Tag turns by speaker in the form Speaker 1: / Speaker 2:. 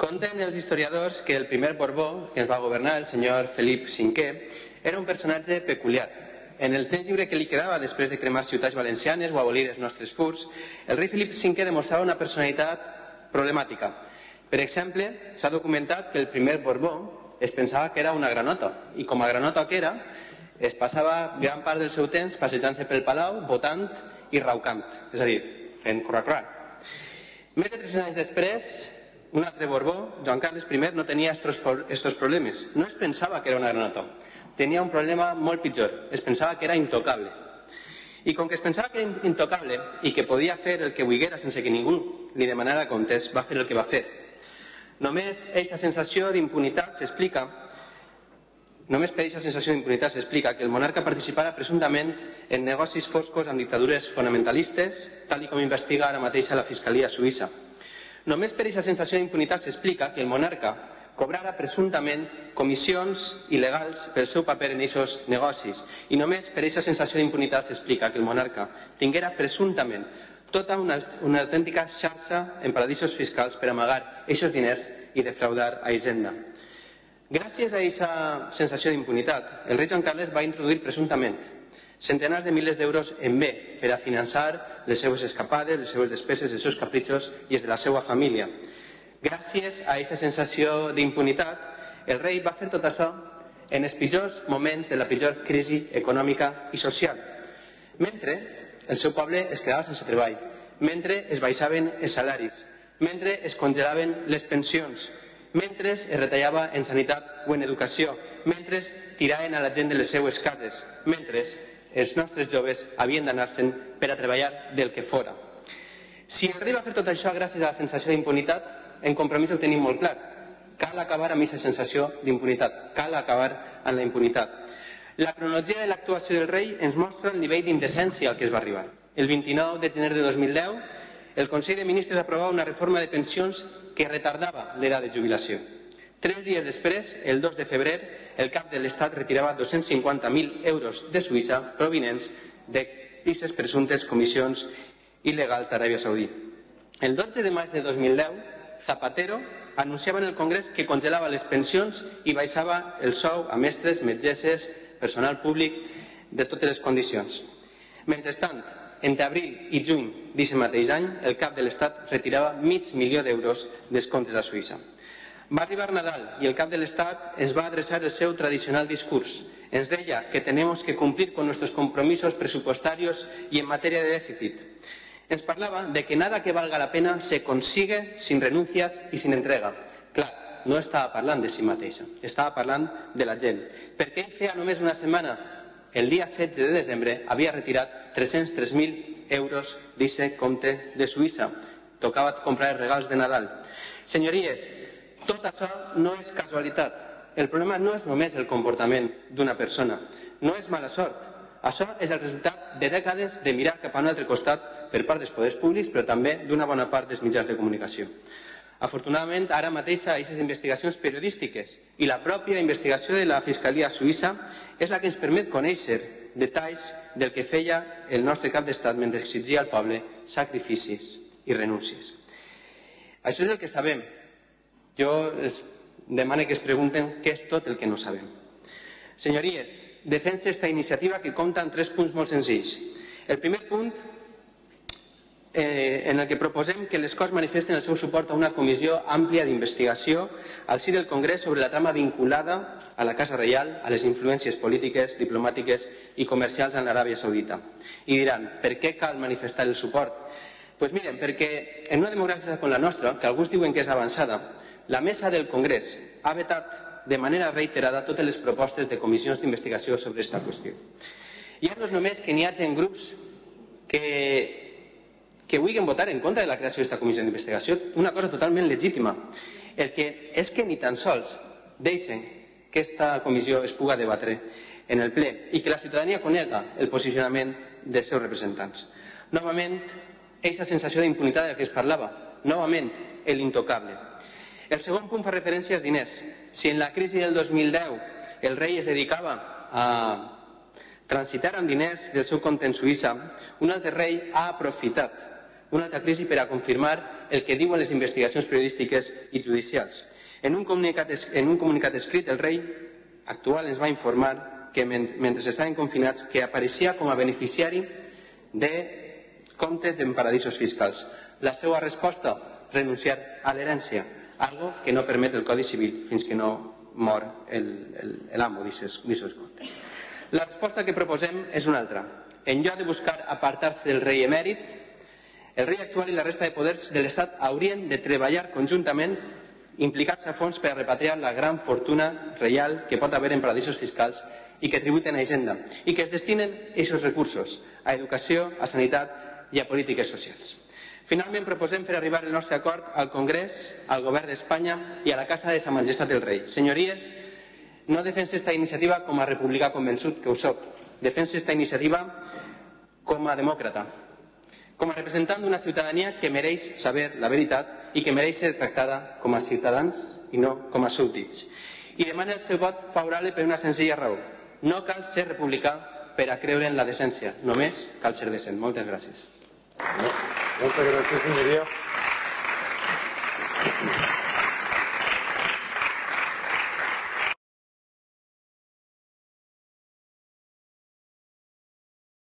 Speaker 1: Conten els historiadors que el primer Borbó que ens va governar, el senyor Felip V, era un personatge peculiar. En el temps lliure que li quedava després de cremar ciutats valencianes o abolir els nostres furs, el rei Felip V demostrava una personalitat problemàtica. Per exemple, s'ha documentat que el primer Borbó es pensava que era una granota i com a granota que era, es passava gran part del seu temps passejant-se pel palau, votant i raucant, és a dir, fent correcrar. Més de 300 anys després, un altre Borbó, Joan Carles I, no tenia estos problemes. No es pensava que era una granota. Tenia un problema molt pitjor. Es pensava que era intocable. I com que es pensava que era intocable i que podia fer el que volguera sense que ningú li demanara comptes, va fer el que va fer. Només per aquesta sensació d'impunitat s'explica que el monarca participara presumptament en negocis foscos amb dictadures fonamentalistes, tal com investiga ara mateix la Fiscalia Suïssa. Només per aquesta sensació d'impunitat s'explica que el monarca cobrara presumptament comissions il·legals pel seu paper en aquests negocis. I només per aquesta sensació d'impunitat s'explica que el monarca tinguera presumptament tota una autèntica xarxa en paradisos fiscals per amagar aquests diners i defraudar a Hisenda. Gràcies a aquesta sensació d'impunitat, el rei Joan Carles va introduir presumptament centenars de milers d'euros en bé per a finançar les seves escapades, les seves despeses, els seus capritxos i els de la seva família. Gràcies a aquesta sensació d'impunitat, el rei va fer tot això en els pitjors moments de la pitjor crisi econòmica i social, mentre el seu poble es quedava sense treball, mentre es baixaven els salaris, mentre es congelaven les pensions, mentre es retallava en sanitat o en educació, mentre tiraven a la gent de les seues cases, mentre els nostres joves havien d'anar-se'n per a treballar del que fora. Si el rei va fer tot això gràcies a la sensació d'impunitat, en Compromís ho tenim molt clar. Cal acabar amb aquesta sensació d'impunitat, cal acabar amb la impunitat. La cronologia de l'actuació del rei ens mostra el nivell d'indecència al que es va arribar. El 29 de gener de 2010, el Consell de Ministres aprovava una reforma de pensions que retardava l'edat de jubilació. 3 dies després, el 2 de febrer, el cap de l'Estat retirava 250.000 euros de Suïssa provinents d'aquestes presumptes comissions il·legals d'Aràbia Saudí. El 12 de maig de 2010, Zapatero anunciava en el Congrés que congelava les pensions i baixava el sou a mestres, metgesses, personal públic de totes les condicions. Mentrestant, entre abril i juny d'aquest mateix any, el cap de l'Estat retirava $500.000 d'euros dels comptes a Suïssa. Va arribar Nadal i el cap de l'Estat ens va adreçar el seu tradicional discurs. Ens deia que tenemos que cumplir con nuestros compromisos presupuestarios y en materia de déficit. Ens parlava de que nada que valga la pena se consigue sin renuncias y sin entrega. Clar, no estava parlant de si mateixa, estava parlant de la gent. Perquè ell feia només una setmana, el dia 16 de desembre, havia retirat 303.000 euros d'aquest compte de Suïssa. Tocava comprar els regals de Nadal. Senyories, tot això no és casualitat. El problema no és només el comportament d'una persona, no és mala sort. Això és el resultat de dècades de mirar cap a un altre costat per part dels poders públics, però també d'una bona part dels mitjans de comunicació. Afortunadament, ara mateix aquestes investigacions periodístiques i la pròpia investigació de la Fiscalia Suïssa és la que ens permet conèixer detalls del que feia el nostre cap d'estat mentre exigia al poble sacrificis i renúncies. Això és el que sabem. Jo els demano que es pregunten què és tot el que no sabem. Senyories, defensa aquesta iniciativa que compta amb 3 punts molt senzills. El primer punt en el que proposem que les Corts manifesten el seu suport a una comissió àmplia d'investigació al si del Congrés sobre la trama vinculada a la Casa Reial, a les influències polítiques, diplomàtiques i comercials en l'Aràbia Saudita. I diran, per què cal manifestar el suport? Doncs miren, perquè en una democràcia com la nostra, que alguns diuen que és avançada, la mesa del Congrés ha vetat de manera reiterada totes les propostes de comissions d'investigació sobre aquesta qüestió. Ja no és només que n'hi hagi grups que vulguin votar en contra de la creació d'aquesta comissió d'investigació, una cosa totalment legítima. El que és que ni tan sols deixen que aquesta comissió es puga debatre en el ple i que la ciutadania conega el posicionament dels seus representants. Novament, aquesta sensació d'impunitat de què es parlava, novament, l'intocable. El segon punt fa referència als diners. Si en la crisi del 2010 el rei es dedicava a transitar amb diners del seu compte en Suïssa, un altre rei ha aprofitat una altra crisi per a confirmar el que diuen les investigacions periodístiques i judicials. En un comunicat escrit, el rei actual ens va informar que mentre estaven confinats que apareixia com a beneficiari de comptes en paradisos fiscals. La seva resposta, renunciar a l'herència, algo que no permet el Codi Civil fins que no mor l'amo d'aquests comptes. La resposta que proposem és una altra. En lloc de buscar apartar-se del rei emèrit, el rei actual i la resta de poders de l'Estat haurien de treballar conjuntament implicats a fons per a repatriar la gran fortuna reial que pot haver en paradisos fiscals i que tributen a Hisenda i que es destinen aquests recursos a educació, a sanitat i a polítiques socials. Finalment, proposem fer arribar el nostre acord al Congrés, al Govern d'Espanya i a la Casa de Sa Majestat del Rei. Senyories, no defense esta iniciativa com a republicà convençut, que ho soc. Defense esta iniciativa com a demòcrata, com a representant d'una ciutadania que mereix saber la veritat i que mereix ser tractada com a ciutadans i no com a súbdits. I demana el seu vot favorable per una senzilla raó. No cal ser republicà per a creure en la decència, només cal ser decent. Moltes gràcies.
Speaker 2: Muchas gracias, señoría.